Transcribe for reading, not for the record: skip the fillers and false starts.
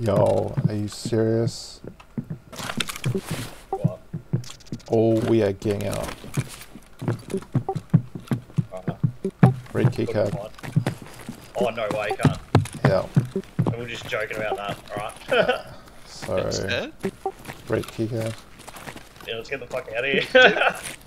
Yo, are you serious? What? Oh, we are getting out. Red keycard. Oh, no way, you can't. Yeah. And we're just joking about that, alright? So, Instead? red keycard. Yeah, let's get the fuck out of here.